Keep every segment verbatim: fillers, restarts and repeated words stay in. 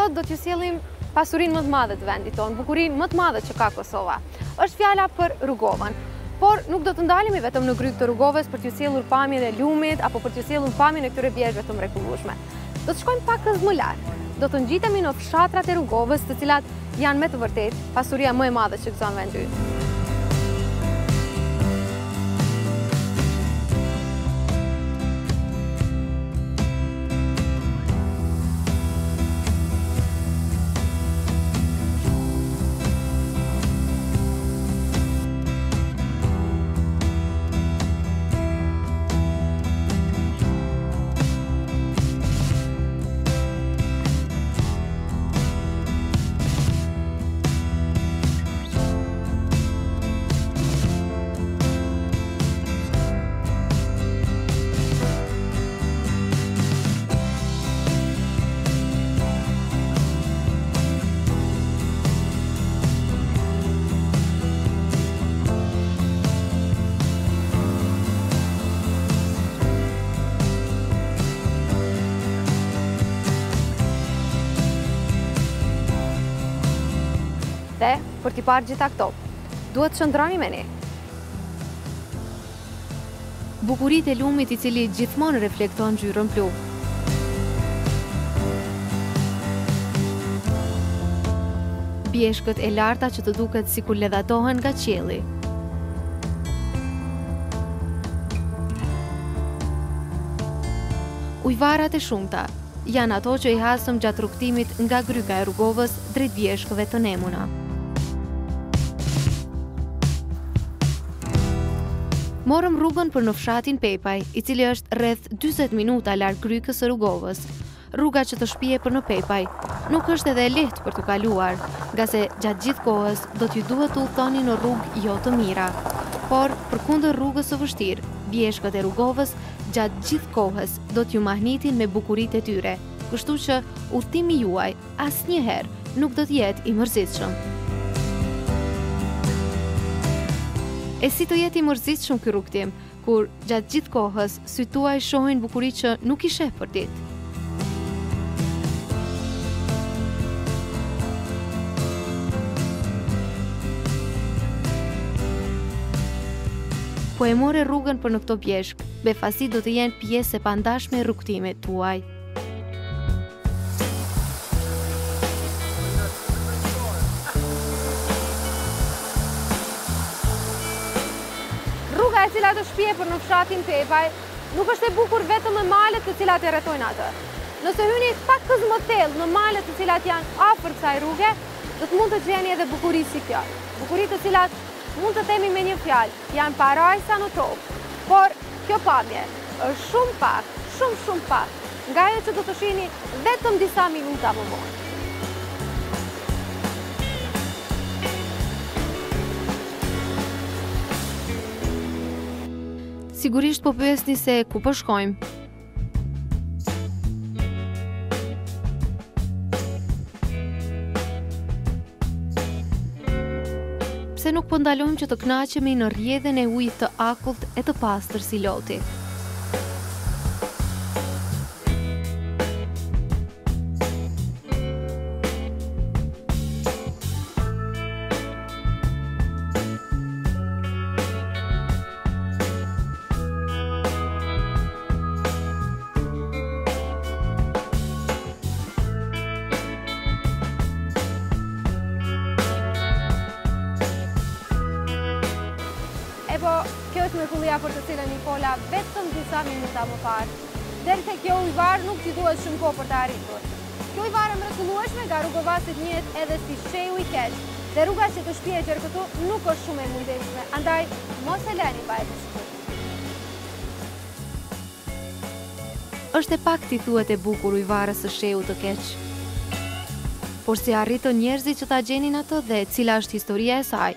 sot do t'ju sjellim pasurinë më të madhe të vendit tonë, bukurinë më të madhe që ka Kosova. Është fjala për Rrugovën. Por nuk do të ndalemi vetëm në gryq të Rrugovës për t'ju sjellur pamjen e lumit apo për t'ju sjellur pamjen e këtyre vjeshtë të mrekullueshme. Do të shkojmë pak më lart. Do të ngjitemi në fshatrat e Rrugovës, të cilat janë me të vërtetë pasuria më e madhe që gëzon vendi ynë. Dhe, për t'i parë gjitha këto, duhet të qëndroni me ne. Bukuritë e lumit i cili gjithmonë reflekton ngjyrën blu. Bjeshkët e larta që të duket sikur ledhatohen nga qielli. Ujvarat e shumta janë ato që i hasëm gjatë rrugtimit nga gryka e Rrugovës drejt bjeshkëve të Nemuna. Morëm rrugën për në fshatin Pepaj, i cili është rreth dyzet minuta larg grykës së Rrugovës. Rruga që të shpije për në Pepaj nuk është edhe e lehtë për të kaluar, nga se gjatë gjithë kohës do t'ju duhet të udhtoni në rrugë jo të mira. Por, përkundër rrugës së vështirë, bjeshkët e Rrugovës gjatë gjithë kohës do t'ju mahnitin me bukuritë e tyre, kështu që udhtimi juaj asnjëherë nuk do t'jetë i mërzitshëm. E si të jetë i mërzitshëm ky rrugtim, kur gjatë gjithë kohës sytë tuaj shohin bukuri që nuk i sheh për ditë. Po e more rrugën për në këto bjeshk, befasi do të jenë pjesë e pandashme e rrugtimit tuaj. Rruga e cila të shpije për në fshatin Pepaj nuk është e bukur vetëm me malet të cilat e rrethojnë atë. Nëse hyni pak më thellë në malet të cilat janë afër kësaj rruge, do të mund të gjeni edhe bukuri si kjo. Bukuri të cilat mund të themi me një fjalë, janë parajsa në tokë. Por kjo pamje është shumë pak, shumë shumë pak, nga ajo që do të shihni vetëm disa minuta më vonë. Sigurisht po pyesni se ku po shkojmë. Pse nuk po ndalojmë që të kënaqemi në rrjedhën e ujit të akullt e të pastër si Loti? Po, kjo është mrekullia për të cilën i fola vetëm disa minuta më parë. Deri te kjo ujvar nuk t'i duhet shumë kohë për të arritur. Kjo ujvar e mrekullueshme nga rrugovasit njihet edhe si shehu i keq, dhe rruga që të shpije që këtu nuk është shumë e mundeshme, andaj mos e lëni pa e diskutuar. Është e pak t'i thuhet e bukur ujvarës së shehut të keq. Por si arritën njerëzit që ta gjenin atë dhe cila është historia e saj?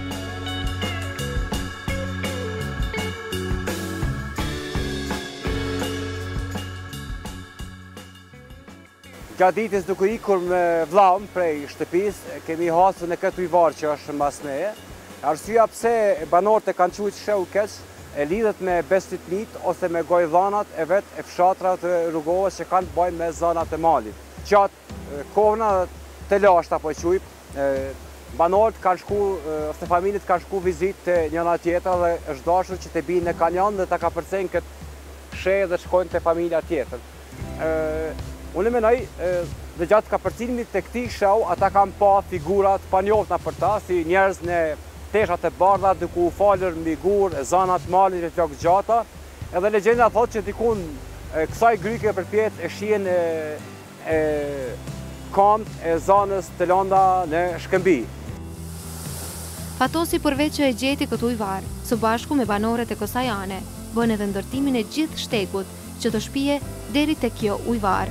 Gjatë ditës duke ikur me vllaun prej shtëpisë, kemi hasur në këtë ujvar që është mbas meje. Arsyeja pse banorët e kanë quajtur shehu keq e lidhet me bestitnit ose me gojdhanat e vet e fshatrave të Rrugovës që kanë të bëjnë me zonat e malit. Gjatë kovna të lashta, po quj, banorët kanë shku, ose familjet kanë shku vizit të njëna tjetër dhe është dashur që të binë në kanjon dhe të ka përcen këtë she dhe shkojnë të familja tjetër. Unë menoj, dhe gjatë ka përcinimit të këti show, ata kanë pa figurat pa njoftna për ta, si njerëz në teshat e bardha, duku u falër mbi gur, zanat malin e flokë gjata, edhe legjenda thot që dikun kësaj gryke përpjet e shien e kamt e zanës të landa në Shkëmbi. Fatosi përveç që e gjeti këtu ujvar, së bashku me banorët e Kosajane, bën edhe ndërtimin e gjithë shtekut që të shpije deri te kjo ujvar.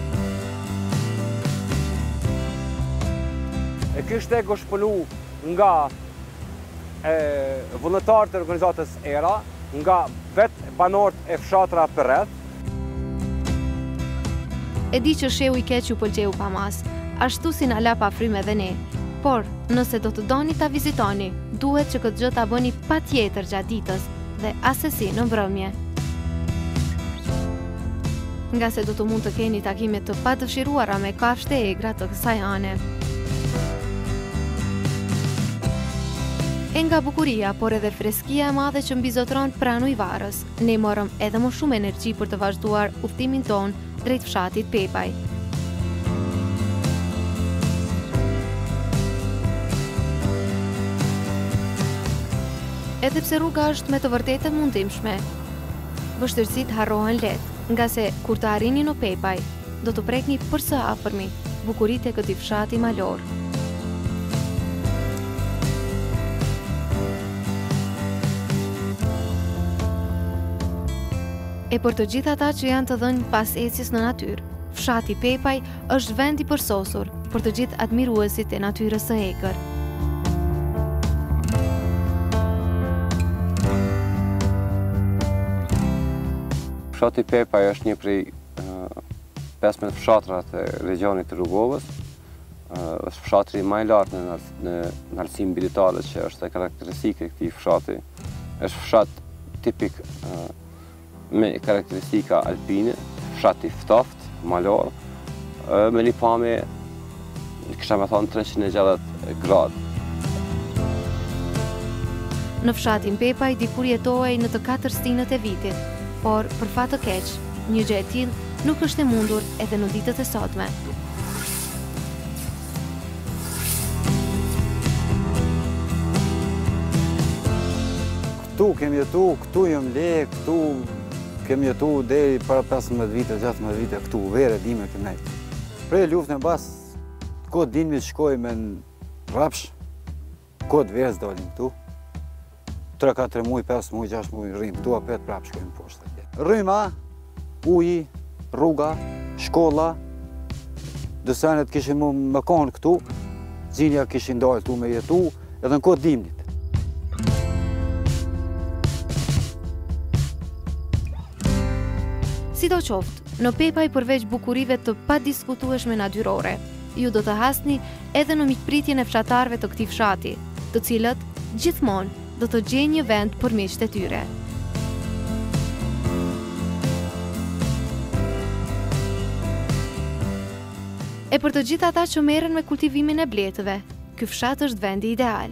E ky shtek është punu nga vullnetarët e organizatës ERA, nga vetë banorët e fshatra përreth. E di që sheu i keq ju pëlqeu pa mas, ashtu si na la pa frymë edhe ne. Por, nëse do të doni ta vizitoni, duhet që këtë gjë ta bëni patjetër gjatë ditës dhe asesi në mbrëmje. Nga se do të mund të keni takime të padëshiruara me kafshë e egra të kësaj ane. E nga bukuria, por edhe freskia e madhe që mbizotron pranë ujvarës, ne morëm edhe më shumë energji për të vazhduar udhtimin ton drejt fshatit Pepaj. Edhe pse rruga është me të vërtetë mundimshme, vështirësitë harrohen lehtë, nga se kur të arrini në Pepaj, do të prekni përsë afërmi bukuritë e këtij fshati malor. E për të gjithë ata që janë të dhënë pas ecjes në natyrë, fshati Pepaj është vend i përsosur për të gjithë admiruesit e natyrës së egër. Fshati Pepaj është një prej pesëmbëdhjetë fshatrat e regionit të Rrugovës. Është fshatri më i lartë në lartësinë mbijetare që është e karakteristike e këtij fshati. Është fshat tipik me karakteristika alpine, fshati ftoft, malor, me një pamje, kisha me thonë treqind e gjashtëdhjetë gradë. Në fshatin Pepaj dikur jetohej në të katër stinët e vitit, por për fat të keq, një gjë e tillë nuk është e mundur edhe në ditët e sotme. Këtu kemi jetu, këtu jëm le, këtu kemi jetu deri para pesëmbëdhjetë vite, gjashtëmbëdhjetë vite, këtu, vere, dime kemi nejtë. Prej luftën e bas, kod dinmi shkoj me në rapsh, kod verës dalim këtu. tre katër muj, pesë muj, gjashtë muj, rrim, këtu apet prap shkojmë poshtë. Rryma, uji, rruga, shkolla, dësenet kishin më kanë këtu, zinja kishin dalë tu me jetu, edhe në kod dimnit. Sido qoftë, në Pepaj përveç bukurive të padiskutueshme natyrore, ju do të hasni edhe në mikpritjen e fshatarëve të këtij fshati, të cilët gjithmonë do të gjejnë një vend për miqtë e tyre. E për të gjithë ata që merren me kultivimin e bletëve, ky fshat është vendi ideal.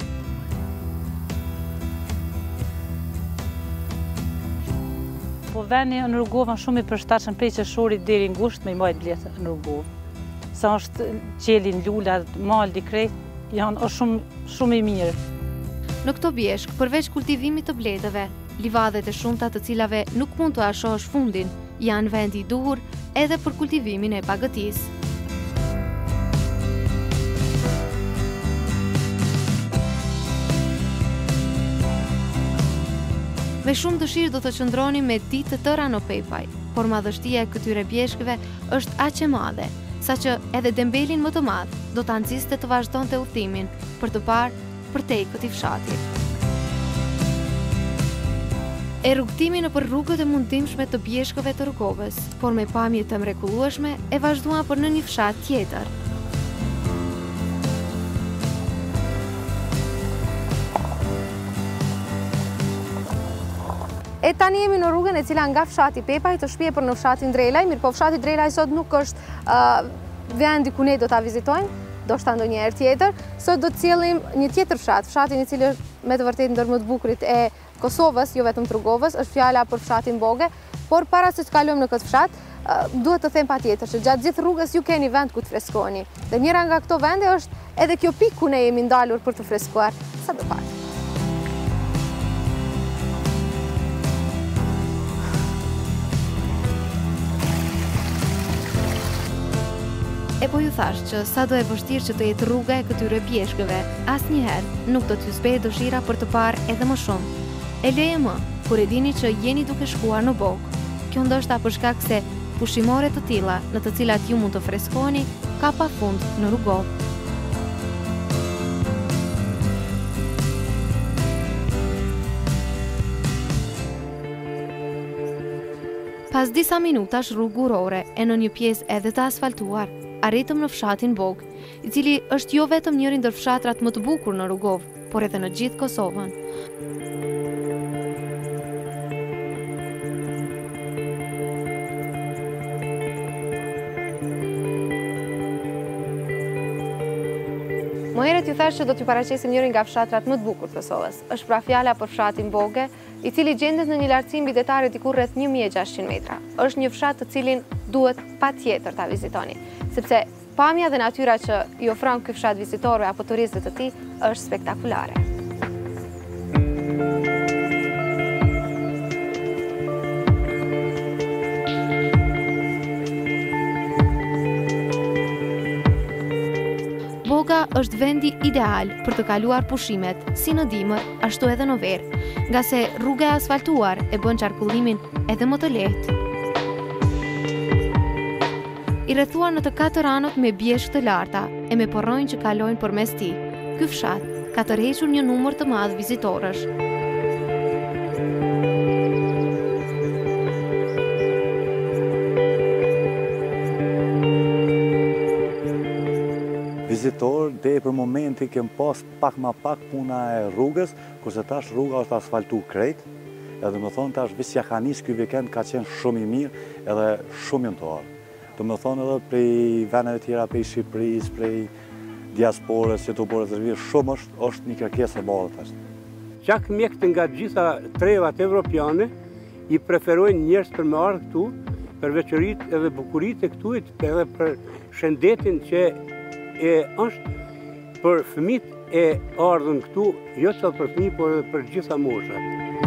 Po vendi në Rrugovë është shumë i përshtatshëm prej qershorit deri në ngushtë me i majt bletë në Rrugovë. Sa është qelin, lulat, malli, krejt, janë është shumë, shumë i mirë. Në këto bjeshk, përveç kultivimit të bletëve, livadhet e shumta të cilave nuk mund të ashosh fundin, janë vendi i duhur edhe për kultivimin e pagëtisë. Me shumë dëshirë do të qëndroni me ditë të tëra në Pepaj, por madhështia e këtyre bjeshkëve është aq e madhe, saqë edhe dembelin më të madh do ta nxiste të vazhdonte udhtimin për të parë përtej këtij fshati. E rrugtimi nëpër rrugët e mundimshme të bjeshkëve të Rrugovës, por me pamje të mrekullueshme, e vazhduan për në një fshat tjetër. E tani jemi në rrugën e cila nga fshati Pepaj të shpije për në fshatin Drelaj, mirë po fshati Drelaj sot nuk është uh, vendi ku ne do ta vizitojmë, do shta ndonjëherë tjetër. Sot do të cillim një tjetër fshat, fshatin i cili është me të vërtetë ndër më të bukurit e Kosovës, jo vetëm Trugovës, është fjala për fshatin Boge, por para se të kalojmë në këtë fshat, duhet të them patjetër që gjatë gjithë rrugës ju keni vend ku të freskoni. Dhe njëra nga këto vende është edhe kjo pikë ku ne jemi ndalur për të freskuar sadopak. E po ju thash që sa do e vështirë që të jetë rruga e këtyre pjeshkëve, asnjëherë nuk do t'ju zbejë dëshira për të parë edhe më shumë. E leje më, kur e dini që jeni duke shkuar në Bogë. Kjo ndoshta për shkak se pushimore të tilla në të cilat ju mund të freskoni ka pafund në Rrugovë. Pas disa minutash rrugurore e në një pjesë edhe të asfaltuar, arritëm në fshatin Bogë, i cili është jo vetëm njëri ndër fshatrat më të bukur në Rrugovë, por edhe në gjithë Kosovën. Më herët ju thash që do t'ju paraqesim njërin nga fshatrat më të bukur të Kosovës. Është pra fjala për fshatin Boge, i cili gjendet në një lartësi mbi detare diku rreth një mijë e gjashtëqind metra. Është një fshat të cilin duhet patjetër ta vizitoni, sepse pamja dhe natyra që i ofron ky fshat vizitorëve apo turistëve të tij është spektakolare. Boga është vendi ideal për të kaluar pushimet, si në dimër, ashtu edhe në verë, nga se rruga e asfaltuar e bën qarkullimin edhe më të lehtë. I rrethuar në të katër anët me bjeshk të larta e me porronjë që kalojnë përmes tij, ky fshat ka tërhequr një numër të madh vizitorësh. Vizitor, deri për momenti kem pas pak ma pak puna e rrugës, kurse tash rruga është asfaltu krejt, edhe më thonë tash visja ka nis ky vikend ka qenë shumë i mirë edhe shumë jëntar. Do më thonë edhe prej vendeve tjera, prej Shqipërisë, prej diasporës që të bërë rezervim, shumë është, është një kërkesë e madhe tash. Qak mjekët nga gjitha trevat evropiane i preferojnë njerëz për me ardhur këtu, për veçoritë edhe bukuritë e këtu, edhe për shëndetin që e është për fëmijët e ardhën këtu, jo çfarë për fëmijë, por edhe për gjitha moshat.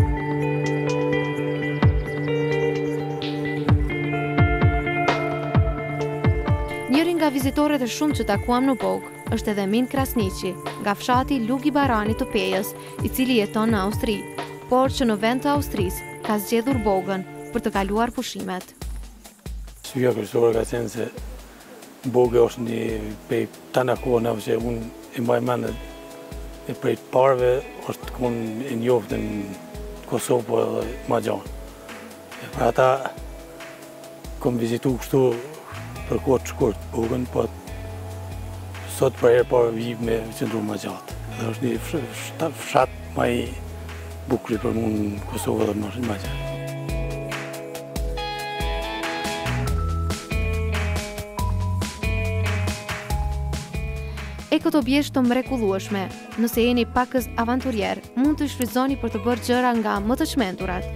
Njëri nga vizitorët e shumë që takuam në Bogë është edhe Min Krasniqi, nga fshati Lugi Barani të Pejës, i cili jeton në Austri, por që në vend të Austrisë ka zgjedhur Bogën për të kaluar pushimet. Syja kryesore ka qenë se Boge është një pej tana kohënave që unë e mbaj mend e prej të parëve është kon e njoft në Kosovë po edhe ma gjanë. E për ata kom vizitu kështu për kohë të shkurt Bogën, po sot për herë parë vijë me qëndru ma gjatë. Edhe është një fshat ma i bukuri për mu në Kosovë dhe ma gjatë. E këto bjeshtë të mrekullueshme, nëse jeni pakës avanturier, mund të shfrytëzoni për të bërë gjëra nga më të çmendurat.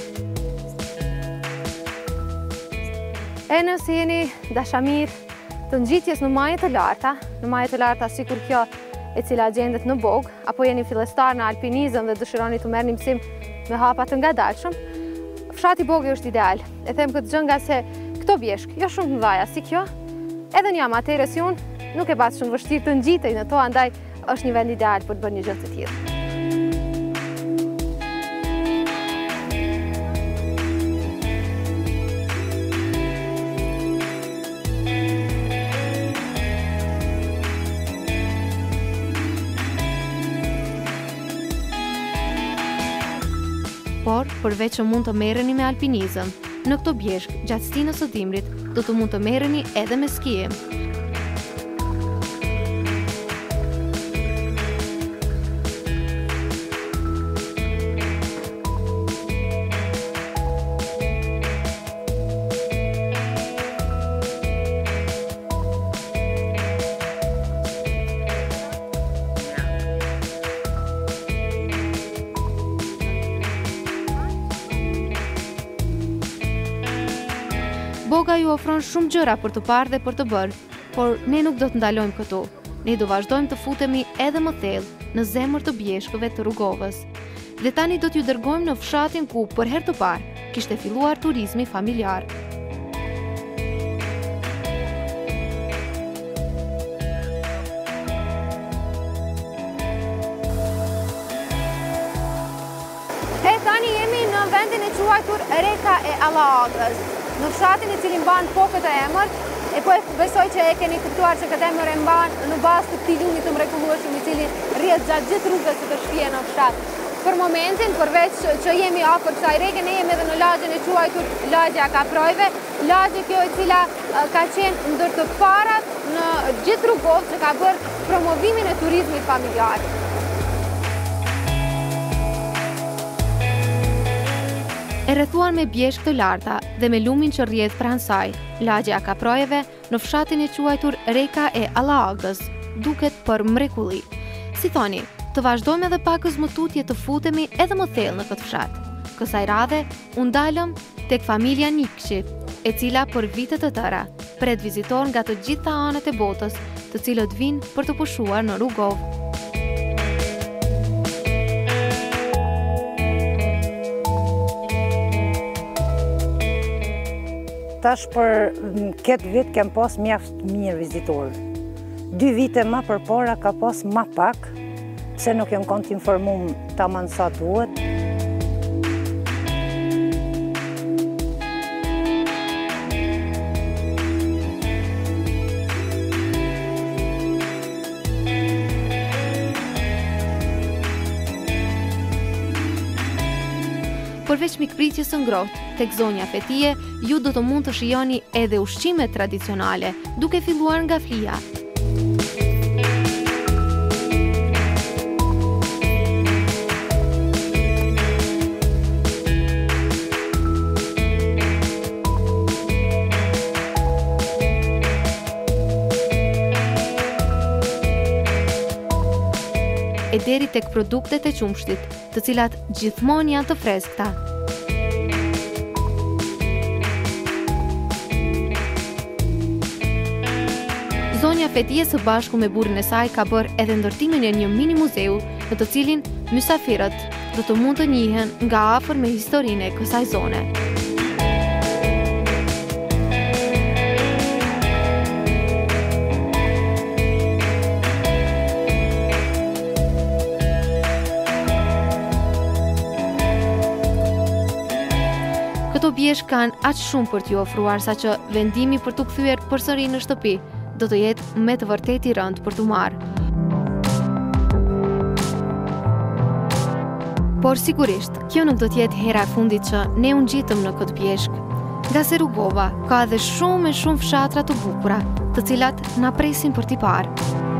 E nëse jeni dashamir të ngjitjes në maje të larta, në maje të larta sikur kjo e cila gjendet në Bogë, apo jeni fillestar në alpinizëm dhe dëshironi të merrni mësim me hapa të ngadalshëm, fshati Bogë është ideal. E them këtë gjë nga se këto bjeshk, jo shumë të mëdha si kjo, edhe një amatere si unë, nuk e patë shumë vështirë të ngjitej në to, andaj është një vend ideal për të bërë një gjë të tillë. Por, përveç që mund të merreni me alpinizëm, në këto bjeshk, gjatë stinës së dimrit, do të mund të merreni edhe me skijem. Rrugoga ju ofron shumë gjëra për të parë dhe për të bërë, por ne nuk do të ndalojmë këtu. Ne do vazhdojmë të futemi edhe më thellë në zemër të bjeshkëve të Rrugovës. Dhe tani do t'ju dërgojmë në fshatin ku për herë të parë kishte filluar turizmi familjar. E tani jemi në vendin e quajtur Reka e Allaagës, në fshatin i cili mban po këtë emër, e po e besoj që e keni kuptuar që këtë emër e mban në bazë të këtij lumi të mrekullueshëm i cili rrjedh gjatë gjithë rrugës së të shtëpia në fshat. Për momentin, përveç që jemi afër kësaj reke, ne jemi edhe në lagjen e quajtur Lagja Kaprojve, lagje kjo e cila ka qenë ndër të parat në gjithë Rrugovë që ka bërë promovimin e turizmit familjar. E rrethuar me bjeshk të larta dhe me lumin që rrjedh pranë saj, lagja e Kaprojeve në fshatin e quajtur Reka e Allaagës duket për mrekulli. Si thoni, të vazhdojmë edhe pak zmëtutje të futemi edhe më thellë në këtë fshat. Kësaj radhe, u ndalëm tek familja Nikçi, e cila për vite të tëra pret vizitor nga të gjitha anët e botës, të cilët vinë për të pushuar në Rrugovë. Tash për këtë vit kem pas mjaft mirë vizitorë. Dy vite më përpara ka pas më pak, pse nuk jam kon të informum tamam sa duhet. Përveç mikpritjes së ngrohtë, tek zonja Fetie, ju do të mund të shijoni edhe ushqimet tradicionale, duke filluar nga flia. E deri tek produktet e qumshtit, të cilat gjithmonë janë të freskëta. Zonja Fetie së bashku me burrin e saj ka bërë edhe ndërtimin e një mini muzeu në të cilin mysafirët do të mund të njihen nga afër me historinë e kësaj zone. Këto bjeshk kanë aq shumë për t'ju ofruar sa që vendimi për t'u kthyer përsëri në shtëpi do të jetë me të vërtetë i rëndë për t'u marrë. Por sigurisht, kjo nuk do të jetë hera e fundit që ne u ngjitëm në këtë bjeshk. Nga se Rrugova ka edhe shumë e shumë fshatra të bukura, të cilat na presin për t'i parë.